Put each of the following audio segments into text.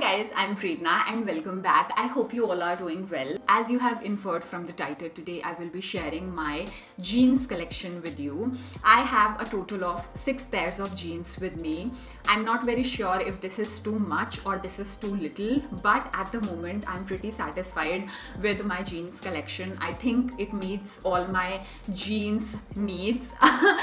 guys, I'm Prerna and welcome back. I hope you all are doing well. As you have inferred from the title, today I will be sharing my jeans collection with you. I have a total of 6 pairs of jeans with me. I'm not very sure if this is too much or this is too little, but at the moment I'm pretty satisfied with my jeans collection. I think it meets all my jeans needs.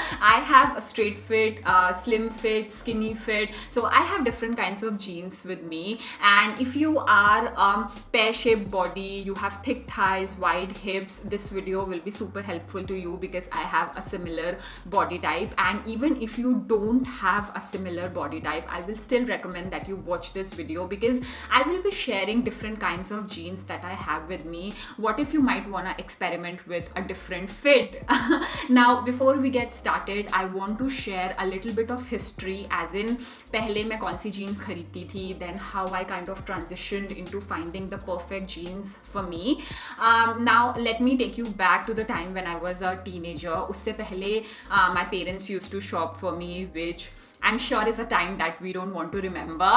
I have a straight fit, slim fit, skinny fit, so I have different kinds of jeans with me. And if you are pear-shaped body, you have thick thighs, wide hips, this video will be super helpful to you because I have a similar body type. And even if you don't have a similar body type, I will still recommend that you watch this video because I will be sharing different kinds of jeans that I have with me. What if you might want to experiment with a different fit? Now before we get started, I want to share a little bit of history, as in पहले मैं कौन सी jeans खरीदती थी, then how I kind of transitioned into finding the perfect jeans for me. Now let me take you back to the time when I was a teenager. उससे पहले my parents used to shop for me, which I'm sure is a time that we don't want to remember.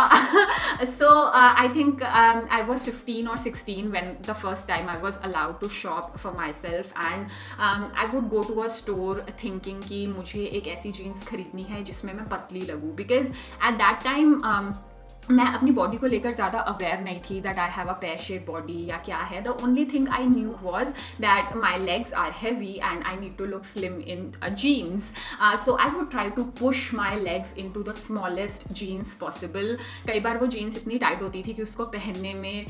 So I think I was 15 or 16 when the first time I was allowed to shop for myself, and I would go to a store thinking कि मुझे एक ऐसी jeans खरीदनी है जिसमें मैं पतली लगूँ, because at that time मैं अपनी बॉडी को लेकर ज़्यादा अवेयर नहीं थी that I have a pear shape body या क्या है. The only thing I knew was that my legs are heavy and I need to look slim in jeans. So I would try to push my legs into the smallest jeans possible. कई बार वो jeans इतनी tight होती थी कि उसको पहनने में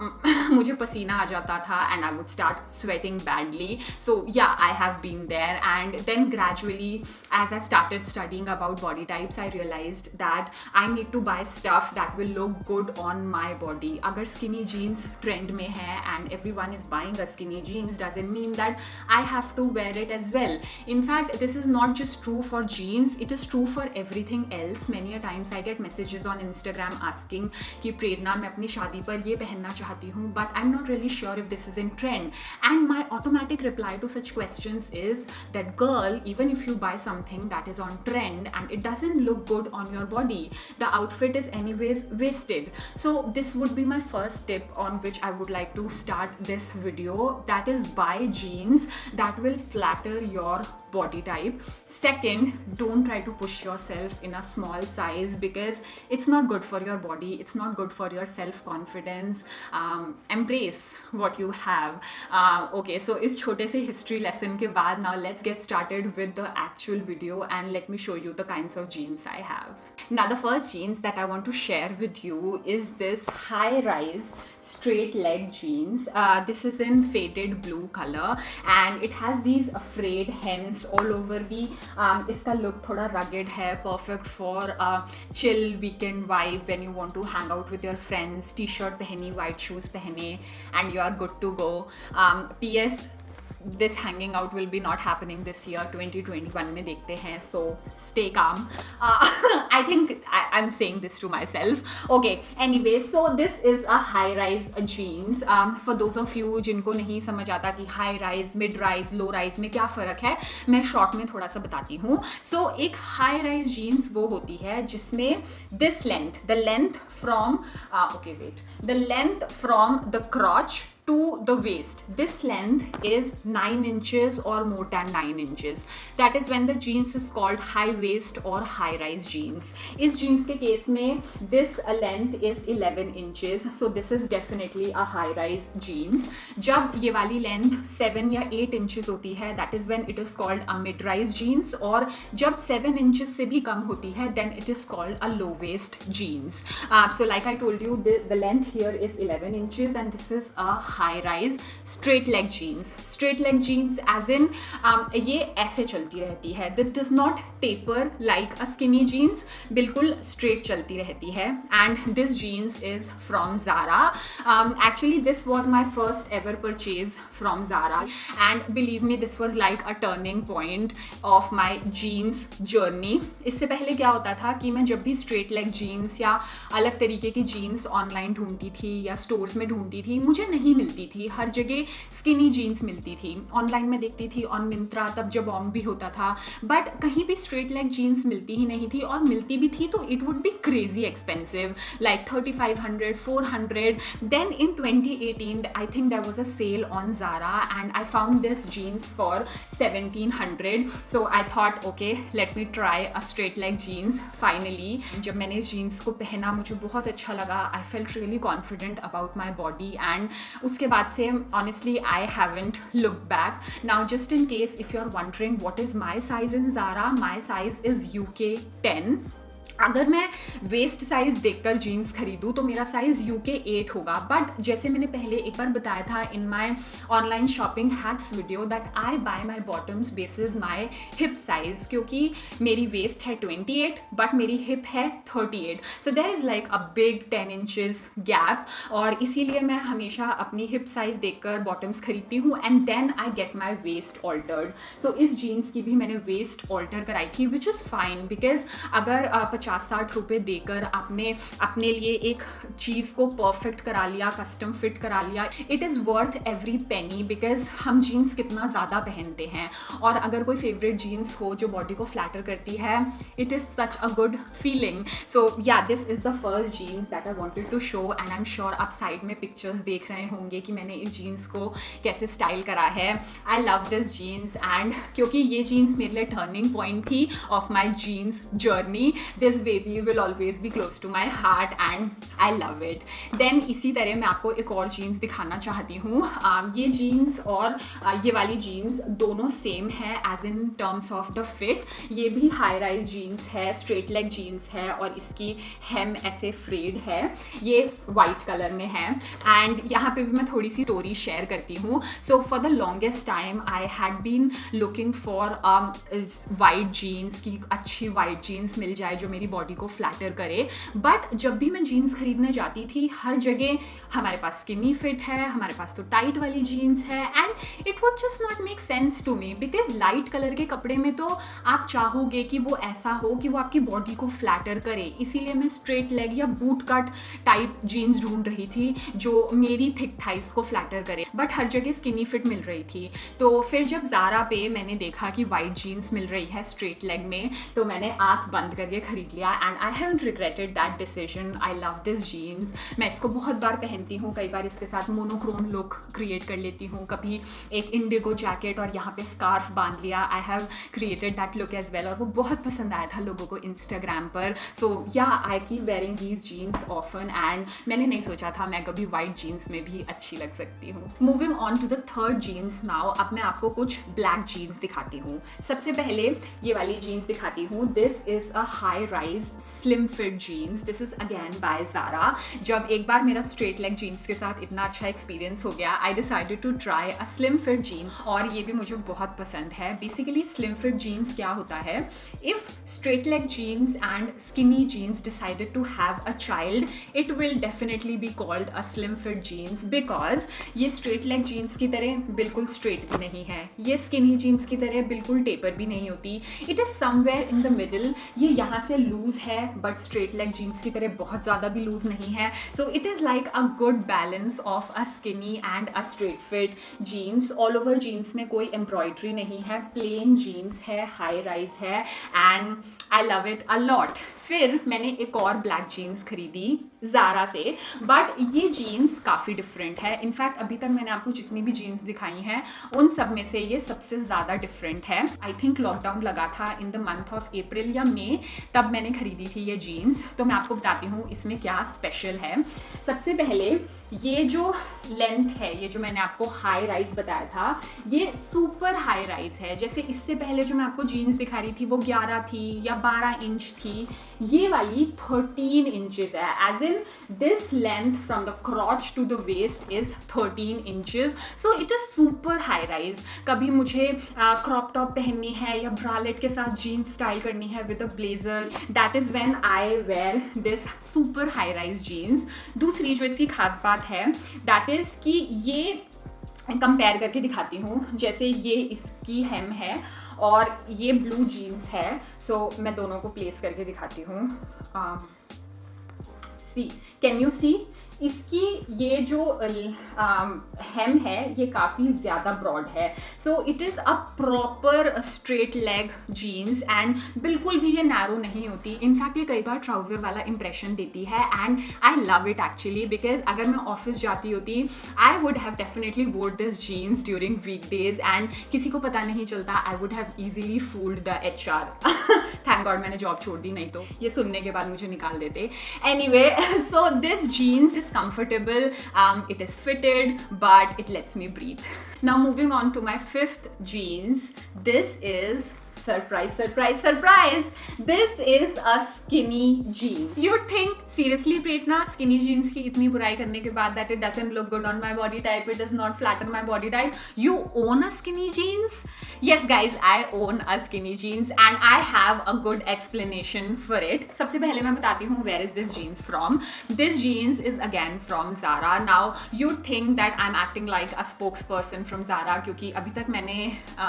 मुझे पसीना आ जाता था and I would start sweating badly. So yeah I have been there, and then gradually as I started studying about body types I realized that I need to buy stuff that will look good on my body. अगर skinny jeans trend में है and everyone is buying a skinny jeans doesn't mean that I have to wear it as well. In fact, this is not just true for jeans, it is true for everything else. Many a times I get messages on Instagram asking कि प्रेरणा मैं अपनी शादी पर ये पहनना चाहती हूँ but I'm not really sure if this is in trend. And my automatic reply to such questions is that girl, even if you buy something that is on trend and it doesn't look good on your body, the outfit is anyway wasted. So this would be my first tip on which I would like to start this video, that is buy jeans that will flatter your body type. Second, don't try to push yourself in a small size because it's not good for your body, it's not good for your self-confidence. Embrace what you have. Okay, so इस छोटे से history lesson के बाद now let's get started with the actual video and let me show you the kinds of jeans I have. Now the first jeans that I want to share with you is this high-rise straight leg jeans. This is in faded blue color and it has these frayed hems all over the इसका look थोड़ा rugged है, perfect for chill weekend vibe when you want to hang out with your friends. T-shirt पहनी, white shoes पहने and you are good to go. PS, this hanging out will be not happening this year, 2021 में देखते हैं, so stay calm. I think I'm saying this to myself. Okay, anyway, so this is a high rise jeans. For those of you जिनको नहीं समझ आता कि high rise, mid rise, low rise में क्या फ़र्क है, मैं short में थोड़ा सा बताती हूँ. So एक high rise jeans वो होती है जिसमें this length, the length from the length from the crotch to the waist, this length is 9 inches or more than 9 inches. That is when the jeans is called high waist or high rise jeans. इस jeans के case में this length is 11 inches, so this is definitely a high rise jeans. जब ये वाली length 7 या 8 inches होती है, that is when it is called a mid rise jeans, और जब 7 inches से भी कम होती है, then it is called a low waist jeans. So like I told you, the length here is 11 inches and this is a high rise straight leg jeans. Straight leg jeans as in ये ऐसे चलती रहती है. This does not taper like a skinny jeans, बिल्कुल straight चलती रहती है. And this jeans is from Zara. Actually this was my first ever purchase from Zara and believe me, this was like a turning point of my jeans journey. इससे पहले क्या होता था कि मैं जब भी straight leg jeans या अलग तरीके की jeans online ढूंढती थी या stores में ढूंढती थी, मुझे नहीं मिलती मिलती थी, हर जगह स्किनी जीन्स मिलती थी, ऑनलाइन में देखती थी ऑन मिंत्रा, तब जब ऑन भी होता था, बट कहीं भी स्ट्रेट लेग जीन्स मिलती ही नहीं थी, और मिलती भी थी तो it would be crazy expensive, like 3500, 400. Then in 2018 I think there was a sale on Zara and I found this jeans for 1700. So I thought okay, let me try a straight leg jeans finally. जब मैंने इस jeans को पहना मुझे बहुत अच्छा लगा, I felt really confident about my body, and उसके बाद से honestly I haven't looked back. Now just in case if you're wondering what is my size in Zara, my size is UK 10. अगर मैं वेस्ट साइज़ देखकर jeans खरीदूँ तो मेरा size UK 8 होगा, बट जैसे मैंने पहले एक बार बताया था in my online shopping hacks video that I buy my bottoms basis my hip size, क्योंकि मेरी वेस्ट है 28 बट मेरी हिप है 38, so there is like a big 10 inches gap, और इसीलिए मैं हमेशा अपनी हिप साइज़ देखकर बॉटम्स खरीदती हूँ and then I get my waist altered. So इस जीन्स की भी मैंने वेस्ट ऑल्टर कराई थी विच इज़ फाइन, बिकॉज अगर 50-60 रुपये देकर आपने अपने लिए एक चीज़ को परफेक्ट करा लिया, कस्टम फिट करा लिया, it is worth every penny, because हम जीन्स कितना ज़्यादा पहनते हैं, और अगर कोई फेवरेट जीन्स हो जो बॉडी को फ्लैटर करती है, it is such a good feeling. So yeah this is the first jeans that I wanted to show, and I am sure आप साइड में पिक्चर्स देख रहे होंगे कि मैंने इस जीन्स को कैसे स्टाइल करा है. I love this jeans, and क्योंकि ये जीन्स मेरे लिए टर्निंग पॉइंट थी of my jeans journey, this baby will always be close to my heart and I love it. Then इसी तरह मैं आपको एक और जीन्स दिखाना चाहती हूँ. ये जीन्स और ये वाली जीन्स दोनों सेम है as in terms of the fit. ये भी हाई राइज जीन्स है, स्ट्रेट लेग जीन्स है, और इसकी हेम ऐसे फ्रेड है. ये वाइट कलर में है, एंड यहाँ पे भी मैं थोड़ी सी स्टोरी शेयर करती हूँ. So for the longest time I had been looking for white jeans की अच्छी वाइट जीन्स मिल जाए जो मेरी बॉडी को फ्लैटर करे, बट जब भी मैं जीन्स खरीदने जाती थी हर जगह हमारे पास स्किनी फिट है, हमारे पास तो टाइट वाली जीन्स है, and it would just not make sense to me, because light colour के कपड़े में तो आप चाहोगे कि वो ऐसा हो कि वो आपकी बॉडी को फ्लैटर करे. इसीलिए मैं स्ट्रेट लेग या बूट कट टाइप जीन्स ढूंढ रही थी जो मेरी थिक थाइस को फ्लैटर करे, बट हर जगह स्किनी फिट मिल रही थी. तो फिर जब ज़ारा पे मैंने देखा कि वाइट जीन्स मिल रही है स्ट्रेट लेग में, तो मैंने आँख बंद करके खरीद लिया, and I haven't regretted that decision. I love this jeans. मैं इसको बहुत बार पहनती हूँ, कई बार इसके साथ मोनोक्रोम लुक क्रिएट कर लेती हूँ, कभी एक इंडिगो जैकेट और यहाँ पे स्कार्फ बांध लिया. I have created that look as well, और वो बहुत पसंद आया था लोगों को इंस्टाग्राम पर. So yeah I keep wearing these jeans often, and मैंने नहीं सोचा था मैं कभी वाइट जीन्स में भी अच्छी लग सकती हूँ. Moving on to the third jeans now. अब मैं आपको कुछ ब्लैक जीन्स दिखाती हूँ. सबसे पहले ये वाली जीन्स दिखाती हूँ. This is a high rise slim fit jeans. This is again by Zara. जब एक बार मेरा स्ट्रेट लेग जीन्स के साथ इतना अच्छा एक्सपीरियंस हो गया, I decided to try a slim fit jeans, और ये भी मुझे बहुत पसंद है. बेसिकली स्लिम फिट जीन्स क्या होता है, if straight leg jeans and skinny jeans decided to have a child, it will definitely be called a slim fit jeans, because ये स्ट्रेट लेग जीन्स की तरह बिल्कुल स्ट्रेट भी नहीं है, ये स्किनी जीन्स की तरह बिल्कुल टेपर भी नहीं होती. It is somewhere in the middle. ये यहाँ से लूज है बट स्ट्रेट लेग जीन्स की तरह बहुत ज़्यादा भी लूज नहीं है. So it is like a good balance of a skinny and a straight fit jeans. All over jeans में कोई एम्ब्रॉयड्री नहीं है, प्लेन जीन्स है, हाई राइज है, and I love it a lot. फिर मैंने एक और ब्लैक जीन्स खरीदी Zara से, बट ये जीन्स काफ़ी डिफरेंट है. इनफैक्ट अभी तक मैंने आपको जितनी भी जीन्स दिखाई हैं उन सब में से ये सबसे ज़्यादा डिफरेंट है. आई थिंक लॉकडाउन लगा था in the month of April या मई, तब मैंने खरीदी थी ये जीन्स. तो मैं आपको बताती हूँ इसमें क्या स्पेशल है. सबसे पहले ये जो लेंथ है, ये जो मैंने आपको हाई राइज बताया था, ये सुपर हाई राइज है. जैसे इससे पहले जो मैं आपको जीन्स दिखा रही थी वो 11 थी या 12 इंच थी, ये वाली 13 इंचेस है. As in this length from the crotch to the waist is 13 inches. So it is super high rise. कभी मुझे क्रॉप टॉप पहननी है या ब्रालेट के साथ जीन्स स्टाइल करनी है with a blazer, that is when I wear this super high rise jeans. दूसरी जो इसकी खास बात है दैट इज कि ये कंपेयर करके दिखाती हूँ. जैसे ये इसकी हेम है और ये ब्लू जीन्स है. सो मैं दोनों को प्लेस करके दिखाती हूँ. See, can you see? इसकी ये जो हेम है ये काफ़ी ज़्यादा ब्रॉड है, so it is a proper straight leg jeans and बिल्कुल भी ये नैरो नहीं होती। इनफैक्ट ये कई बार ट्राउज़र वाला इंप्रेशन देती है and I love it actually, because अगर मैं ऑफिस जाती होती I would have definitely wore this jeans during weekdays and किसी को पता नहीं चलता। I would have easily fooled the HR। Thank god मैंने जॉब छोड़ दी, नहीं तो ये सुनने के बाद मुझे निकाल देते। Anyway, so this jeans is comfortable, it is fitted, but it lets me breathe. Now moving on to my fifth jeans. This is surprise, surprise, surprise! This is a skinny jeans. You'd think, seriously Pretna, skinny jeans की इतनी बुराई करने के बाद that it doesn't look good on my body type, it does not flatter my body type. You own a skinny jeans? Yes guys, I own a skinny jeans and I have a good explanation for it. सबसे पहले मैं बताती हूँ where is this jeans from. This jeans is again from Zara. Now you'd think that I'm acting like a spokesperson from Zara क्योंकि अभी तक मैंने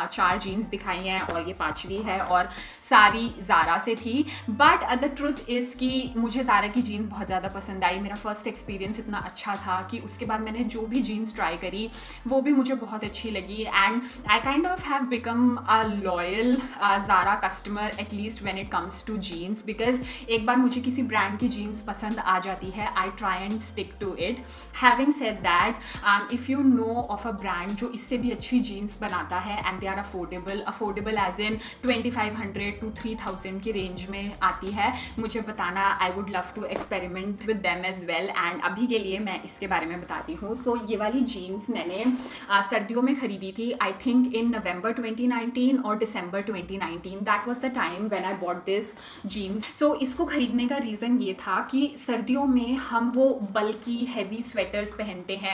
4 jeans दिखाई हैं और ये 5वीं है और सारी Zara से थी, बट द ट्रुथ इज़ कि मुझे Zara की जीन्स बहुत ज़्यादा पसंद आई। मेरा फर्स्ट एक्सपीरियंस इतना अच्छा था कि उसके बाद मैंने जो भी जीन्स ट्राई करी वो भी मुझे बहुत अच्छी लगी and I kind of have become a loyal Zara customer at least when it comes to jeans, because एक बार मुझे किसी ब्रांड की जीन्स पसंद आ जाती है I try and stick to it. Having said that, if you know of a brand जो इससे भी अच्छी जीन्स बनाता है and they are affordable as in 2500 to 3000 की रेंज में आती है, मुझे बताना। I would love to experiment with them as well and अभी के लिए मैं इसके बारे में बताती हूँ। सो ये वाली जीन्स मैंने सर्दियों में खरीदी थी, आई थिंक इन नवंबर 2019 और December 2019, that was the time when I bought this jeans. So इसको खरीदने का रीज़न ये था कि सर्दियों में हम वो बल्कि हैवी स्वेटर्स पहनते हैं,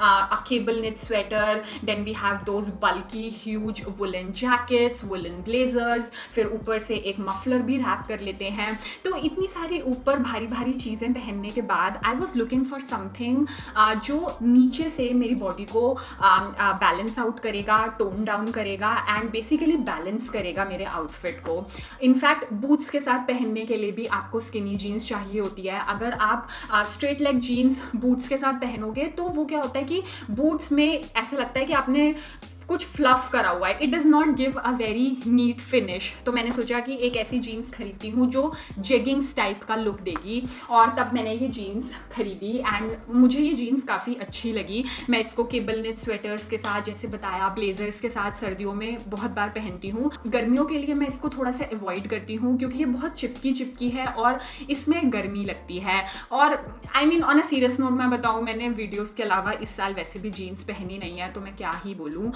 a cable knit sweater, then we have those bulky huge woollen jackets, woollen blazers, फिर ऊपर से एक मफलर भी रैप कर लेते हैं। तो इतनी सारी ऊपर भारी भारी चीज़ें पहनने के बाद I was looking for something जो नीचे से मेरी बॉडी को बैलेंस आउट करेगा, टोन डाउन करेगा एंड बेसिकली बैलेंस करेगा मेरे आउटफिट को। इनफैक्ट बूट्स के साथ पहनने के लिए भी आपको स्किनी जीन्स चाहिए होती है। अगर आप स्ट्रेट लेग जीन्स बूट्स के साथ पहनोगे तो वो क्या होता है कि बूट्स में ऐसा लगता है कि आपने कुछ फ्लफ करा हुआ है, it does not give a very neat finish. तो मैंने सोचा कि एक ऐसी जीन्स खरीदती हूँ जो जेगिंग्स टाइप का लुक देगी और तब मैंने ये जीन्स खरीदी एंड मुझे ये जीन्स काफ़ी अच्छी लगी। मैं इसको केबल निट स्वेटर्स के साथ, जैसे बताया, ब्लेजर्स के साथ सर्दियों में बहुत बार पहनती हूँ। गर्मियों के लिए मैं इसको थोड़ा सा अवॉइड करती हूँ क्योंकि ये बहुत चिपकी है और इसमें गर्मी लगती है। और I mean on a serious note मैं बताऊँ, मैंने वीडियोज़ के अलावा इस साल वैसे भी जीन्स पहनी नहीं है तो मैं क्या ही बोलूँ।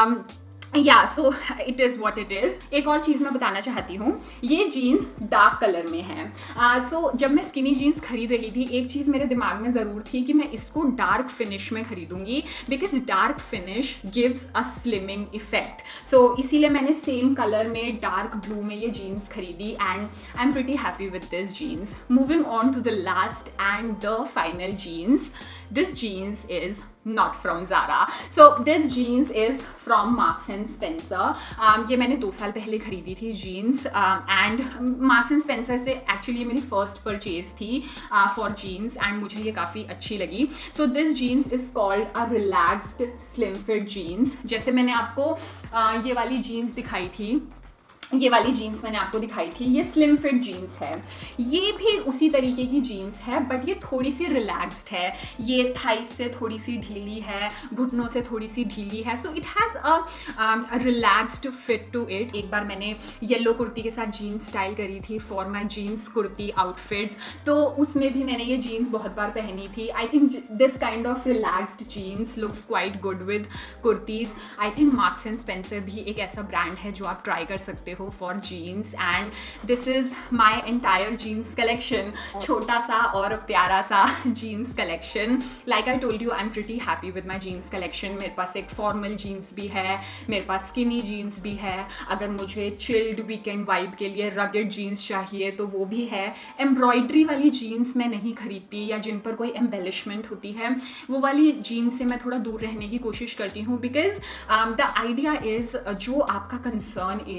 Yeah so it is what it is. एक और चीज़ मैं बताना चाहती हूँ, ये जीन्स डार्क कलर में है। सो जब मैं स्किनी जीन्स खरीद रही थी एक चीज़ मेरे दिमाग में ज़रूर थी कि मैं इसको डार्क फिनिश में खरीदूंगी because dark finish gives a slimming effect. So इसीलिए मैंने सेम कलर में डार्क ब्लू में ये जीन्स खरीदी and I am pretty happy with this jeans. Moving on to the last and the final jeans, this jeans is not from Zara. So this jeans is from Marks and Spencer. ये मैंने 2 साल पहले खरीदी थी jeans and Marks and Spencer से actually मेरी first purchase थी for jeans and मुझे ये काफ़ी अच्छी लगी। So this jeans is called a relaxed slim fit jeans. जैसे मैंने आपको ये वाली जीन्स दिखाई थी, ये वाली जीन्स मैंने आपको दिखाई थी, ये स्लिम फिट जीन्स है। ये भी उसी तरीके की जीन्स है बट ये थोड़ी सी रिलैक्स्ड है, ये थाइस से थोड़ी सी ढीली है, घुटनों से थोड़ी सी ढीली है। So it has a relaxed fit to it. एक बार मैंने येलो कुर्ती के साथ जीन्स स्टाइल करी थी for my jeans kurti outfits, तो उसमें भी मैंने ये जीन्स बहुत बार पहनी थी। I think this kind of relaxed jeans looks quite good with kurtis. I think Marks and Spencer भी एक ऐसा ब्रांड है जो आप ट्राई कर सकते हो for jeans and this is my entire jeans collection। छोटा सा और प्यारा सा jeans collection। Like I told you, I'm pretty happy with my jeans collection। मेरे पास एक formal jeans भी है, मेरे पास skinny jeans भी है, अगर मुझे chilled weekend vibe के लिए rugged jeans चाहिए तो वो भी है। Embroidery वाली jeans मैं नहीं खरीदती या जिन पर कोई embellishment होती है वो वाली jeans से मैं थोड़ा दूर रहने की कोशिश करती हूँ because the idea is जो आपका concern area है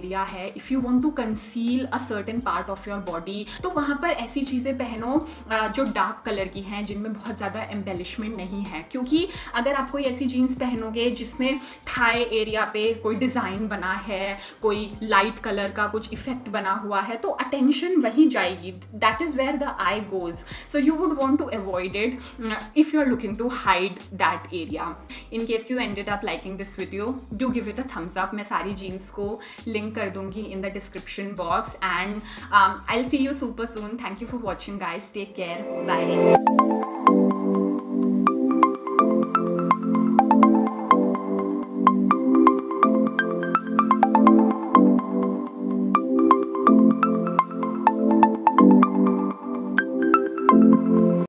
if you want to conceal a certain part of your body, तो वहाँ पर ऐसी चीज़ें पहनो जो डार्क कलर की हैं, जिनमें बहुत ज़्यादा एम्बेलिशमेंट नहीं है। क्योंकि अगर आप कोई ऐसी जीन्स पहनोगे जिसमें थाई एरिया पे कोई डिज़ाइन बना है, कोई लाइट कलर का कुछ इफेक्ट बना हुआ है, तो अटेंशन वहीं जाएगी। That is where the eye goes. So you would want to avoid it if you are looking to hide that area. In case you ended up liking this video, do give it a thumbs up. मैं सारी jeans को link कर दूंगी in the description box, and I'll see you super soon. Thank you for watching, guys. Take care. Bye.